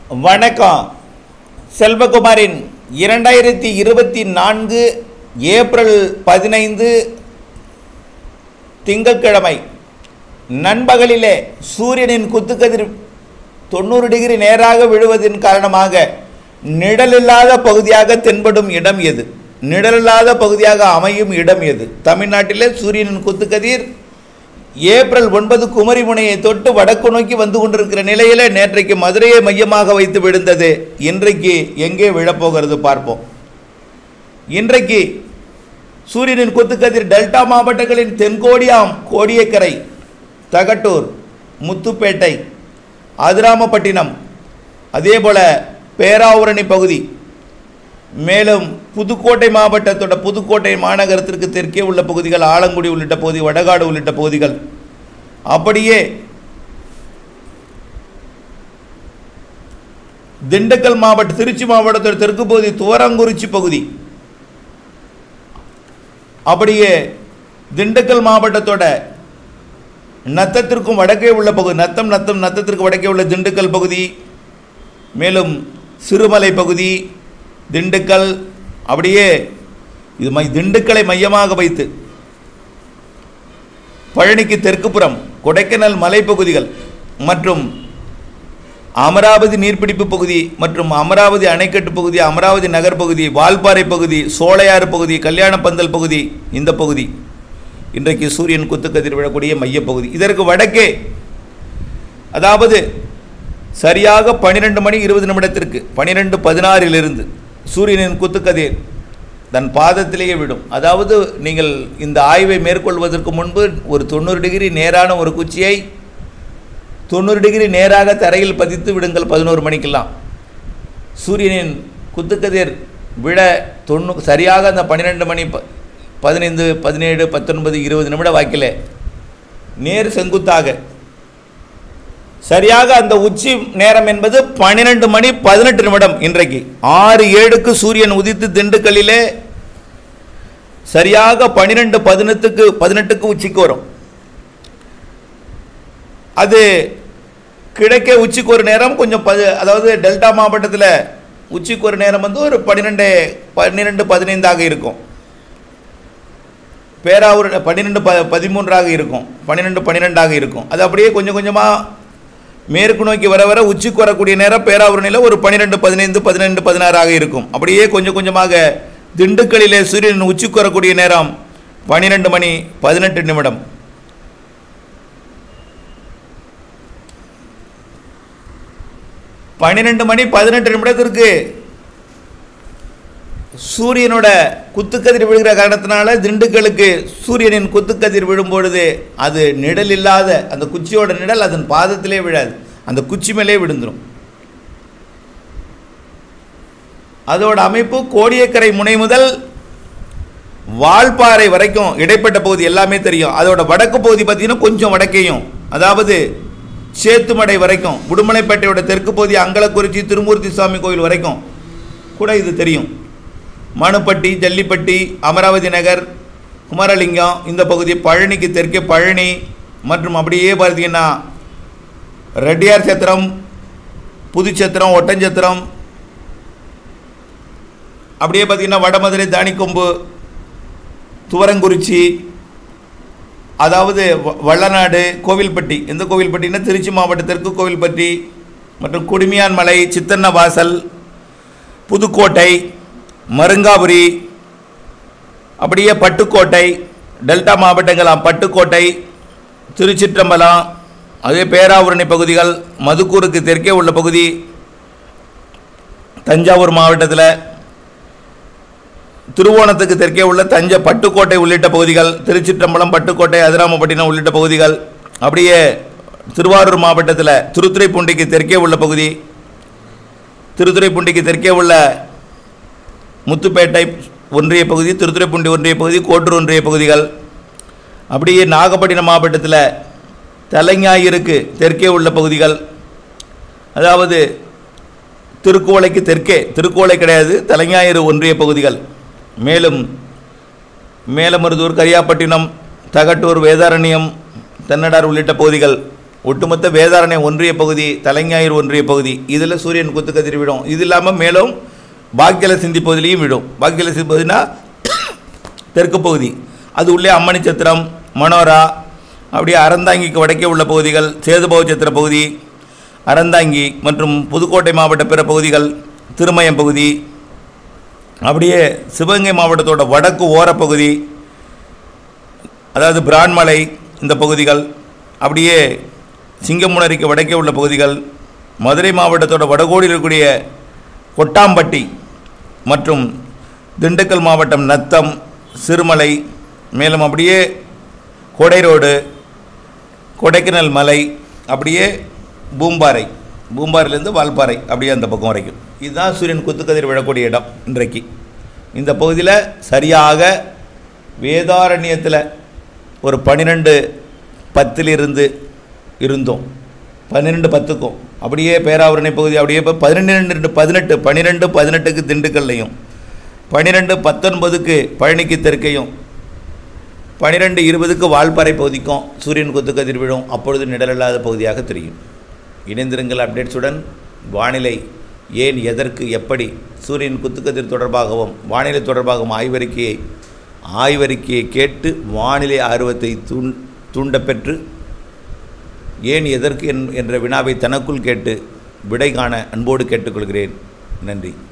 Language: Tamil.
வணக்கம். செல்வகுமாரின் 2024 ஏப்ரல் 15 திங்கட்கிழமை நண்பகலிலே சூரியனின் குத்துக்கதிர் 90 டிகிரி நேராக விழுவதன் காரணமாக நிழலில்லாத பகுதியாக தென்படும் இடம் எது? நிழலில்லாத பகுதியாக அமையும் இடம் எது? தமிழ்நாட்டிலே சூரியனின் குத்துக்கதிர் ஏப்ரல் 9 குமரி முனையை தொட்டு வடக்கு நோக்கி வந்து கொண்டிருக்கிற நிலையில் நேற்றைக்கு மதுரையை மையமாக வைத்து விழுந்தது. இன்றைக்கு எங்கே விழப்போகிறது பார்ப்போம். இன்றைக்கு சூரியனின் குத்துக்கதிர் டெல்டா மாவட்டங்களின் தென்கோடியாம், கோடியக்கரை, தகட்டூர், முத்துப்பேட்டை, அதிராமப்பட்டினம், அதேபோல பேராவூரணி பகுதி, மேலும் புதுக்கோட்டை மாவட்டத்தோட புதுக்கோட்டை மாநகரத்திற்கு தெற்கே உள்ள பகுதிகள், ஆலங்குடி உள்ளிட்ட பகுதி, வடகாடு உள்ளிட்ட பகுதிகள், அப்படியே திண்டுக்கல் மாவட்ட, திருச்சி மாவட்டத்தோட தெற்கு பகுதி, துவரங்குறிச்சி பகுதி, அப்படியே திண்டுக்கல் மாவட்டத்தோட நத்தத்திற்கும் வடக்கே உள்ள பகுதி, நத்தத்திற்கு வடக்கே உள்ள திண்டுக்கல் பகுதி, மேலும் சிறுமலை பகுதி, திண்டுக்கல், அப்படியே இது திண்டுக்கலை மையமாக வைத்து பழனிக்கு தெற்குப்புறம் கொடைக்கானல் மலைப்பகுதிகள் மற்றும் அமராவதி நீர்பிடிப்பு பகுதி மற்றும் அமராவதி அணைக்கட்டு பகுதி, அமராவதி நகர் பகுதி, வால்பாறை பகுதி, சோலையாறு பகுதி, கல்யாணப்பந்தல் பகுதி, இந்த பகுதி இன்றைக்கு சூரியன் குத்துக்கதிர் விழக்கூடிய மையப்பகுதி. இதற்கு வடக்கே, அதாவது சரியாக 12 மணி 20 நிமிடத்திற்கு 12:16 சூரியனின் குத்துக்கதிர் தன் பாதத்திலேயே விடும். அதாவது நீங்கள் இந்த ஆய்வை மேற்கொள்வதற்கு முன்பு ஒரு 90 டிகிரி நேரான ஒரு குச்சியை 90 டிகிரி நேராக தரையில் பதித்து விடுங்கள். 11 மணிக்கெல்லாம் சூரியனின் குத்துக்கதிர் விழ சரியாக அந்த 12 மணி 15, 17, 19, 20 நிமிட வாக்கில் நேர் செங்குத்தாக சரியாக அந்த உச்சி நேரம் என்பது 12 மணி 18 நிமிடம். இன்றைக்கு 6:07 சூரியன் உதித்து திண்டுக்கல்லிலே சரியாக 12:18 உச்சிக்கு வரும். அது கிழக்கே உச்சிக்கு ஒரு நேரம் கொஞ்சம் அதாவது டெல்டா மாவட்டத்தில் உச்சிக்கு ஒரு நேரம் வந்து ஒரு 12:15 இருக்கும். பேராவூர் 12:13 இருக்கும், 12:12 இருக்கும். அது அப்படியே கொஞ்சம் கொஞ்சமாக மேற்கு நோக்கி வர வர உச்சிக்கு வரக்கூடிய நேரம் பேராவூரணியில் ஒரு 12:15, 12:16 இருக்கும். அப்படியே கொஞ்சம் கொஞ்சமாக திண்டுக்கல்லிலே சூரியன் உச்சிக்கு வரக்கூடிய நேரம் 12 மணி 18 நிமிடம். பன்னிரண்டு மணி 18 நிமிடத்திற்கு சூரியனோட குத்துக்கதிர் விழுகிற காரணத்தினால திண்டுக்கலுக்கு சூரியனின் குத்துக்கதிர் விழும்பொழுது அது நிழல் இல்லாத அந்த குச்சியோட நிழல் அதன் பாதத்திலே விழாது, அந்த குச்சி மேலே விழுந்துடும். அதோட அமைப்பு கோடியக்கரை முனை முதல் வால்பாறை வரைக்கும் இடைப்பட்ட பகுதி எல்லாமே தெரியும். அதோட வடக்கு பகுதி பார்த்தீங்கன்னா கொஞ்சம் வடக்கையும், அதாவது சேத்துமடை வரைக்கும், உடுமலைப்பேட்டையோட தெற்கு பகுதி, அங்கலக்குறிச்சி, திருமூர்த்தி சுவாமி கோயில் வரைக்கும் கூட இது தெரியும். மணுப்பட்டி, ஜல்லிப்பட்டி, அமராவதி நகர், குமரலிங்கம், இந்த பகுதி, பழனிக்கு தெற்கே பழனி மற்றும் அப்படியே பார்த்தீங்கன்னா ரெட்டியார் சத்திரம், புதுச்சத்திரம், ஒட்டஞ்சத்திரம், அப்படியே பார்த்தீங்கன்னா வடமதுரை, தானிக்கொம்பு, துவரங்குறிச்சி, அதாவது வள்ளநாடு, கோவில்பட்டி, எந்த கோவில்பட்டின்னா திருச்சி மாவட்ட தெற்கு கோவில்பட்டி மற்றும் குடுமியான் மலை, சித்தன்ன வாசல், புதுக்கோட்டை, மருங்காபுரி, அப்படியே பட்டுக்கோட்டை, டெல்டா மாவட்டங்களாம் பட்டுக்கோட்டை, திருச்சிற்றம்பலம், அதே பேராவூரணி பகுதிகள், மதுக்கூருக்கு தெற்கே உள்ள பகுதி, தஞ்சாவூர் மாவட்டத்தில் திருவோணத்துக்கு தெற்கே உள்ள பட்டுக்கோட்டை உள்ளிட்ட பகுதிகள், திருச்சிற்றம்பலம், பட்டுக்கோட்டை, அதிராமப்பட்டினம் உள்ளிட்ட பகுதிகள், அப்படியே திருவாரூர் மாவட்டத்தில் திருத்துறைப்பூண்டிக்கு தெற்கே உள்ள பகுதி, திருத்துறைப்பூண்டிக்கு தெற்கே உள்ள முத்துப்பேட்டை ஒன்றிய பகுதி, திருத்துறைப்பூண்டி ஒன்றிய பகுதி, கோட்டூர் ஒன்றிய பகுதிகள், அப்படியே நாகப்பட்டினம் மாவட்டத்தில் தலைஞாயிறுக்கு தெற்கே உள்ள பகுதிகள், அதாவது திருக்கோளைக்கு தெற்கே, திருக்கோளை கிடையாது, தலைஞாயிறு ஒன்றிய பகுதிகள், மேலும் மேலமருதூர், கரியாப்பட்டினம், தகட்டூர், வேதாரண்யம், தென்னடார் உள்ளிட்ட பகுதிகள், ஒட்டுமொத்த வேதாரண்ய ஒன்றிய பகுதி, தலைஞாயிறு ஒன்றிய பகுதி, இதில் சூரியன் குத்துக்கதிர் விடும். இது இல்லாமல் மேலும் பாக்யல சிந்தி பகுதியிலையும் விடும். பாக்யல சிந்தி பகுதினா தெற்கு பகுதி, அது உள்ளே அம்மணி சத்திரம், மனோரா, அப்படியே அறந்தாங்கிக்கு வடக்கே உள்ள பகுதிகள், சேதுபவ சத்திர பகுதி, அறந்தாங்கி மற்றும் புதுக்கோட்டை மாவட்ட பிற பகுதிகள், திருமயம் பகுதி, அப்படியே சிவகங்கை மாவட்டத்தோட வடக்கு ஓரப்பகுதி, அதாவது பிரான்மலை இந்த பகுதிகள், அப்படியே சிங்கமுனரிக்கு வடக்கே உள்ள பகுதிகள், மதுரை மாவட்டத்தோட வடகோடியில் இருக்கக்கூடிய கொட்டாம்பட்டி மற்றும் திண்டுக்கல் மாவட்டம் நத்தம், சிறுமலை, மேலும் அப்படியே கொடை ரோடு, கொடைக்கானல் மலை, அப்படியே பூம்பாறை, பூம்பாறையிலேருந்து வால்பாறை, அப்படியே அந்த பக்கம் வரைக்கும். இதுதான் சூரியன் குத்துக்கதிர் விழக்கூடிய இடம். இன்றைக்கு இந்த பகுதியில் சரியாக வேதாரண்யத்தில் ஒரு 12:10 இருந்தோம். 12:10க்கும் அப்படியே பேராவூரணி பகுதி, அப்படியே இப்போ 12:18, 12:18க்கு திண்டுக்கல்லையும், 12:19க்கு பழனிக்கு தெற்கையும், 12:20க்கு வால்பாறை பகுதிக்கும் சூரியன் குத்துக்கதிர் விழும். அப்பொழுது நிழலில்லாத பகுதியாக தெரியும். இணைந்திருங்கள் அப்டேட்ஸுடன். வானிலை ஏன், எதற்கு, எப்படி சூரியன் குத்துக்கதிர் தொடர்பாகவும் வானிலை தொடர்பாகவும் ஆய்வறிக்கையை கேட்டு வானிலை ஆர்வத்தை தூண்டப்பெற்று ஏன், எதற்கு என்ற வினாவை தனக்குள் கேட்டு விடை காண அன்போடு கேட்டுக்கொள்கிறேன். நன்றி.